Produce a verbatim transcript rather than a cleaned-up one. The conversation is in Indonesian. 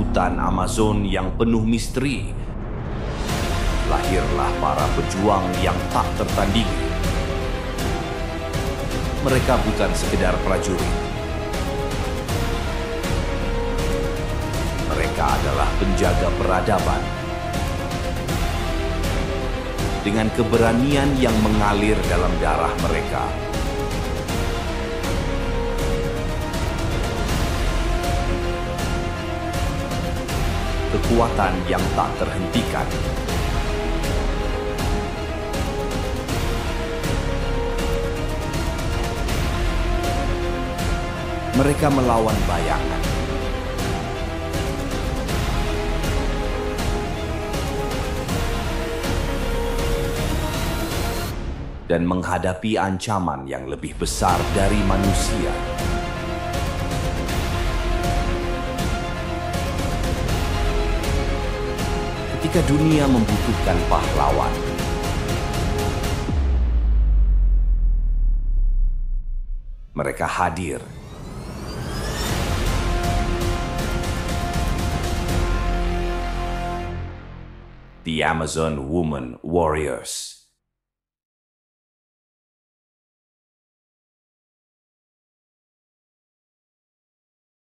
hutan Amazon yang penuh misteri, lahirlah para pejuang yang tak tertandingi. Mereka bukan sekedar prajurit. Mereka adalah penjaga peradaban. Dengan keberanian yang mengalir dalam darah mereka, kekuatan yang tak terhentikan, mereka melawan bayangan, dan menghadapi ancaman yang lebih besar dari manusia. Ketika dunia membutuhkan pahlawan, mereka hadir. The Amazon Woman Warriors.